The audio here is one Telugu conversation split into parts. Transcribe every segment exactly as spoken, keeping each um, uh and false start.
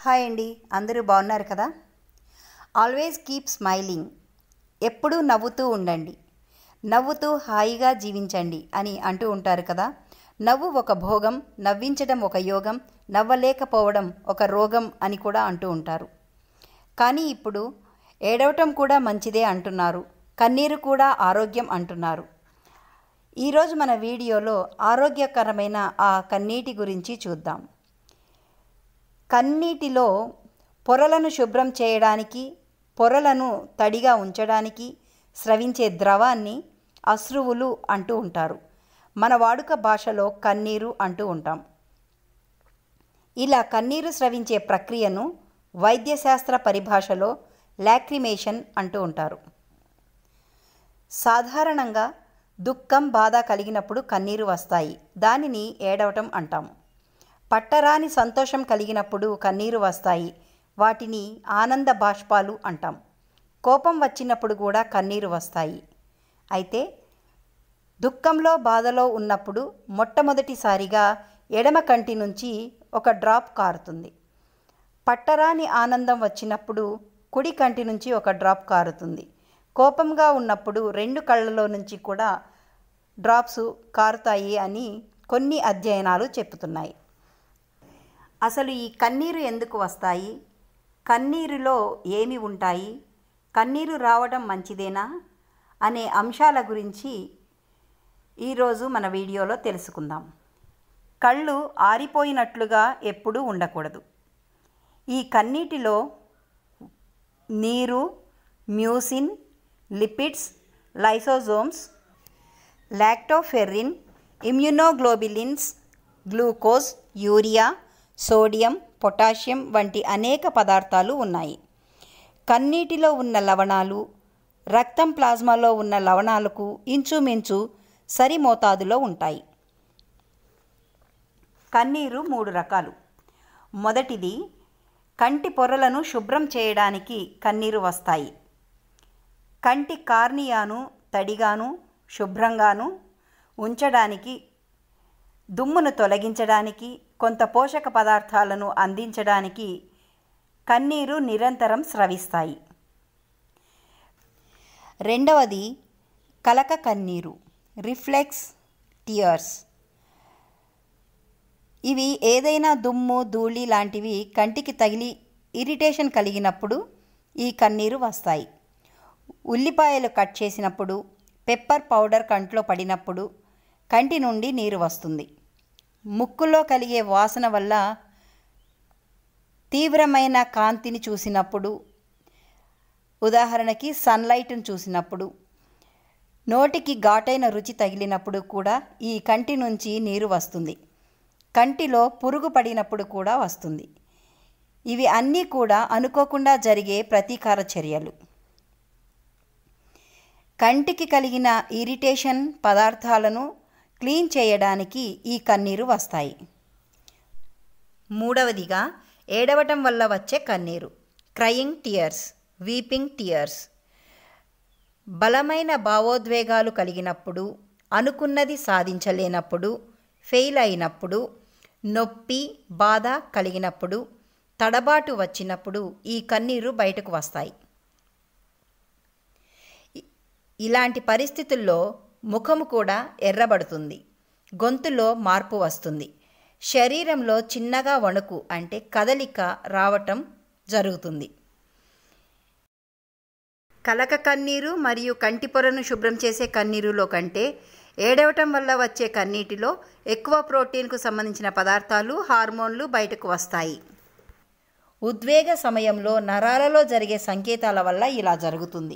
హాయ్ అండి, అందరూ బాగున్నారు కదా. ఆల్వేస్ కీప్ స్మైలింగ్, ఎప్పుడూ నవ్వుతూ ఉండండి, నవ్వుతూ హాయిగా జీవించండి అని అంటూ ఉంటారు కదా. నవ్వు ఒక భోగం, నవ్వించడం ఒక యోగం, నవ్వలేకపోవడం ఒక రోగం అని కూడా అంటూ ఉంటారు. కానీ ఇప్పుడు ఏడవటం కూడా మంచిదే అంటున్నారు, కన్నీరు కూడా ఆరోగ్యం అంటున్నారు. ఈరోజు మన వీడియోలో ఆరోగ్యకరమైన ఆ కన్నీటి గురించి చూద్దాం. కన్నీటిలో పొరలను శుభ్రం చేయడానికి, పొరలను తడిగా ఉంచడానికి స్రవించే ద్రవాన్ని అశ్రువులు అంటూ ఉంటారు. మన వాడుక భాషలో కన్నీరు అంటూ ఉంటాం. ఇలా కన్నీరు స్రవించే ప్రక్రియను వైద్యశాస్త్ర పరిభాషలో లాక్రిమేషన్ అంటూ ఉంటారు. సాధారణంగా దుఃఖం, బాధ కలిగినప్పుడు కన్నీరు వస్తాయి. దానిని ఏడవటం అంటాము. పట్టరాని సంతోషం కలిగినప్పుడు కన్నీరు వస్తాయి. వాటిని ఆనంద బాష్పాలు అంటాం. కోపం వచ్చినప్పుడు కూడా కన్నీరు వస్తాయి. అయితే దుఃఖంలో, బాధలో ఉన్నప్పుడు మొట్టమొదటిసారిగా ఎడమ కంటి నుంచి ఒక డ్రాప్ కారుతుంది. పట్టరాని ఆనందం వచ్చినప్పుడు కుడి కంటి నుంచి ఒక డ్రాప్ కారుతుంది. కోపంగా ఉన్నప్పుడు రెండు కళ్ళలో నుంచి కూడా డ్రాప్స్ కారుతాయి అని కొన్ని అధ్యయనాలు చెప్తున్నాయి. అసలు ఈ కన్నీరు ఎందుకు వస్తాయి? కన్నీరులో ఏమి ఉంటాయి? కన్నీరు రావడం మంచిదేనా అనే అంశాల గురించి ఈరోజు మన వీడియోలో తెలుసుకుందాం. కళ్ళు ఆరిపోయినట్లుగా ఎప్పుడూ ఉండకూడదు. ఈ కన్నీటిలో నీరు, mucin, lipids, lysosomes, lactoferrin, immunoglobulins, glucose, urea, sodium, potassium వంటి అనేక పదార్థాలు ఉన్నాయి. కన్నీటిలో ఉన్న లవణాలు రక్తం, ప్లాజ్మాలో ఉన్న లవణాలకు ఇంచుమించు సరి మోతాదులో ఉంటాయి. కన్నీరు మూడు రకాలు. మొదటిది, కంటి పొరలను శుభ్రం చేయడానికి కన్నీరు వస్తాయి. కంటి కార్నియాను తడిగాను శుభ్రంగాను ఉంచడానికి, దుమ్మును తొలగించడానికి, కొంత పోషక పదార్థాలను అందించడానికి కన్నీరు నిరంతరం స్రవిస్తాయి. రెండవది కలక కన్నీరు, రిఫ్లెక్స్ టియర్స్. ఇవి ఏదైనా దుమ్ము, ధూళి లాంటివి కంటికి తగిలి ఇరిటేషన్ కలిగినప్పుడు ఈ కన్నీరు వస్తాయి. ఉల్లిపాయలు కట్ చేసినప్పుడు, పెప్పర్ పౌడర్ కంట్లో పడినప్పుడు కంటి నుండి నీరు వస్తుంది. ముక్కులో కలిగే వాసన వల్ల తీవ్రమైన కాంతిని చూసినప్పుడు, ఉదాహరణకి సన్లైట్ను చూసినప్పుడు, నోటికి ఘాటైన రుచి తగిలినప్పుడు కూడా ఈ కంటి నుంచి నీరు వస్తుంది. కంటిలో పురుగు పడినప్పుడు కూడా వస్తుంది. ఇవి అన్నీ కూడా అనుకోకుండా జరిగే ప్రతీకార చర్యలు. కంటికి కలిగిన ఇరిటేషన్ పదార్థాలను క్లీన్ చేయడానికి ఈ కన్నీరు వస్తాయి. మూడవదిగా ఏడవటం వల్ల వచ్చే కన్నీరు, క్రయింగ్ టియర్స్, వీపింగ్ టియర్స్. బలమైన భావోద్వేగాలు కలిగినప్పుడు, అనుకున్నది సాధించలేనప్పుడు, ఫెయిల్ అయినప్పుడు, నొప్పి, బాధ కలిగినప్పుడు, తడబాటు వచ్చినప్పుడు ఈ కన్నీరు బయటకు వస్తాయి. ఇలాంటి పరిస్థితుల్లో ముఖము కూడా ఎర్రబడుతుంది, గొంతులో మార్పు వస్తుంది, శరీరంలో చిన్నగా వణుకు అంటే కదలిక రావటం జరుగుతుంది. కలక కన్నీరు మరియు కంటి పొరను శుభ్రం చేసే కన్నీరులో కంటే ఏడవటం వల్ల వచ్చే కన్నీటిలో ఎక్కువ ప్రోటీన్కు సంబంధించిన పదార్థాలు, హార్మోన్లు బయటకు వస్తాయి. ఉద్వేగ సమయంలో నరాలలో జరిగే సంకేతాల వల్ల ఇలా జరుగుతుంది.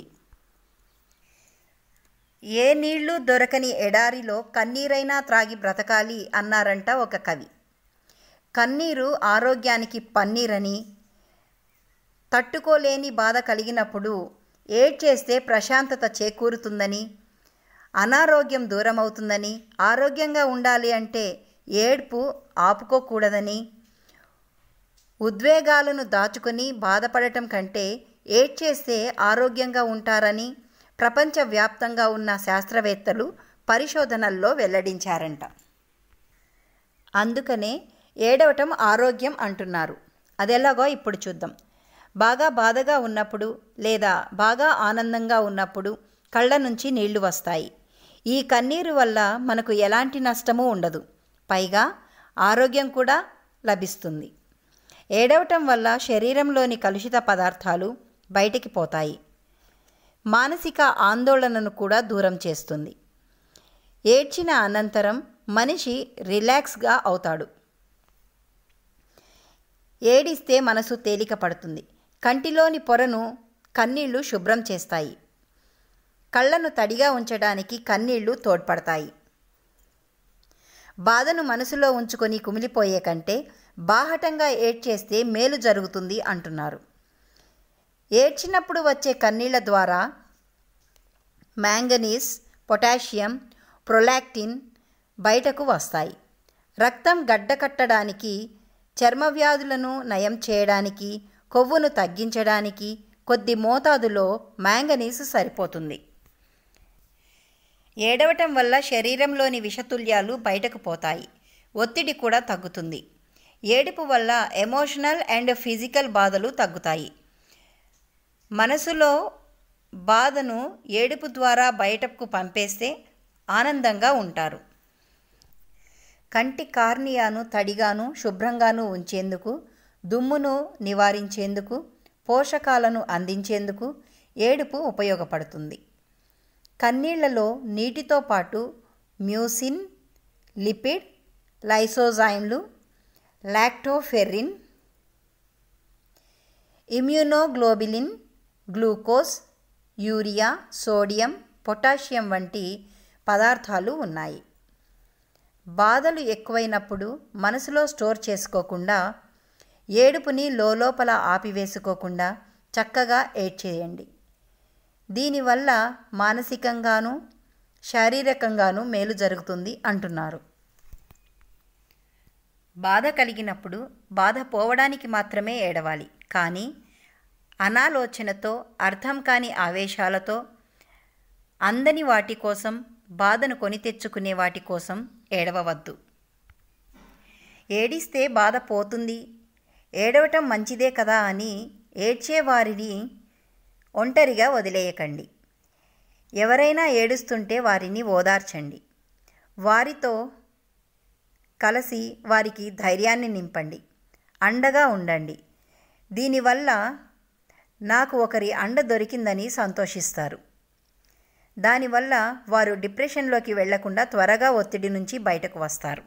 ఏ నీళ్లు దొరకని ఎడారిలో కన్నీరైనా త్రాగి బ్రతకాలి అన్నారంట ఒక కవి. కన్నీరు ఆరోగ్యానికి పన్నీరని, తట్టుకోలేని బాధ కలిగినప్పుడు ఏడ్చేస్తే ప్రశాంతత చేకూరుతుందని, అనారోగ్యం దూరమవుతుందని, ఆరోగ్యంగా ఉండాలి అంటే ఏడ్పు ఆపుకోకూడదని, ఉద్వేగాలను దాచుకొని బాధపడటం కంటే ఏడ్చేస్తే ఆరోగ్యంగా ఉంటారని ప్రపంచవ్యాప్తంగా ఉన్న శాస్త్రవేత్తలు పరిశోధనల్లో వెల్లడించారంట. అందుకనే ఏడవటం ఆరోగ్యం అంటున్నారు. అది ఎలాగో ఇప్పుడు చూద్దాం. బాగా బాధగా ఉన్నప్పుడు లేదా బాగా ఆనందంగా ఉన్నప్పుడు కళ్ళ నుంచి నీళ్లు వస్తాయి. ఈ కన్నీరు వల్ల మనకు ఎలాంటి నష్టము ఉండదు, పైగా ఆరోగ్యం కూడా లభిస్తుంది. ఏడవటం వల్ల శరీరంలోని కలుషిత పదార్థాలు బయటికి పోతాయి. మానసిక ఆందోళనను కూడా దూరం చేస్తుంది. ఏడ్చిన అనంతరం మనిషి రిలాక్స్గా అవుతాడు. ఏడిస్తే మనసు తేలిక పడుతుంది. కంటిలోని పొరను కన్నీళ్లు శుభ్రం చేస్తాయి. కళ్ళను తడిగా ఉంచడానికి కన్నీళ్లు తోడ్పడతాయి. బాధను మనసులో ఉంచుకొని కుమిలిపోయే కంటే బాహటంగా ఏడ్చేస్తే మేలు జరుగుతుంది అంటున్నారు. ఏడ్చినప్పుడు వచ్చే కన్నీళ్ల ద్వారా మ్యాంగనీస్, పొటాషియం, ప్రొలాక్టిన్ బయటకు వస్తాయి. రక్తం గడ్డకట్టడానికి, చర్మ వ్యాధులను నయం చేయడానికి, కొవ్వును తగ్గించడానికి కొద్ది మోతాదులో మ్యాంగనీస్ సరిపోతుంది. ఏడవటం వల్ల శరీరంలోని విషతుల్యాలు బయటకు పోతాయి. ఒత్తిడి కూడా తగ్గుతుంది. ఏడుపు వల్ల ఎమోషనల్ అండ్ ఫిజికల్ బాధలు తగ్గుతాయి. మనసులో బాధను ఏడుపు ద్వారా బయటకు పంపేస్తే ఆనందంగా ఉంటారు. కంటి కార్నియాను తడిగాను శుభ్రంగాను ఉంచేందుకు, దుమ్మును నివారించేందుకు, పోషకాలను అందించేందుకు ఏడుపు ఉపయోగపడుతుంది. కన్నీళ్లలో నీటితో పాటు మ్యూసిన్, లిపిడ్, లైసోజైమ్లు, lactoferrin, immunoglobulin, glucose, urea, sodium, potassium వంటి పదార్థాలు ఉన్నాయి. బాధలు ఎక్కువైనప్పుడు మనసులో స్టోర్ చేసుకోకుండా, ఏడుపుని లోలోపల ఆపివేసుకోకుండా చక్కగా ఏడ్చేయండి. దీనివల్ల మానసికంగానూ శారీరకంగానూ మేలు జరుగుతుంది అంటున్నారు. బాధ కలిగినప్పుడు బాధ పోవడానికి మాత్రమే ఏడవాలి, కానీ అనాలోచనతో, అర్థం కాని ఆవేశాలతో, అందని వాటి కోసం, బాధను కొని తెచ్చుకునే వాటి కోసం ఏడవవద్దు. ఏడిస్తే బాధ పోతుంది, ఏడవటం మంచిదే కదా అని ఏడ్చేవారిని ఒంటరిగా వదిలేయకండి. ఎవరైనా ఏడుస్తుంటే వారిని ఓదార్చండి. వారితో కలిసి వారికి ధైర్యాన్ని నింపండి, అండగా ఉండండి. దీనివల్ల నాకు ఒకరి అండ దొరికిందని సంతోషిస్తారు. దానివల్ల వారు డిప్రెషన్లోకి వెళ్లకుండా త్వరగా ఒత్తిడి నుంచి బయటకు వస్తారు.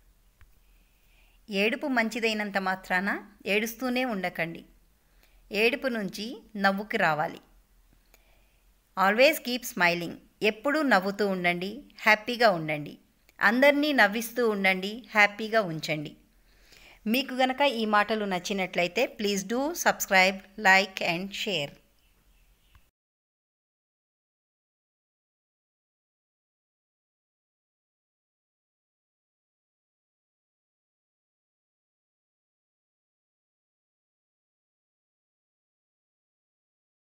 ఏడుపు మంచిదైనంత మాత్రాన ఏడుస్తూనే ఉండకండి. ఏడుపు నుంచి నవ్వుకి రావాలి. Always keep smiling. ఎప్పుడూ నవ్వుతూ ఉండండి, హ్యాపీగా ఉండండి. అందరినీ నవ్విస్తూ ఉండండి, హ్యాపీగా ఉంచండి. మీకు గనక ఈ మాటలు నచ్చినట్లయితే please do subscribe, like and share.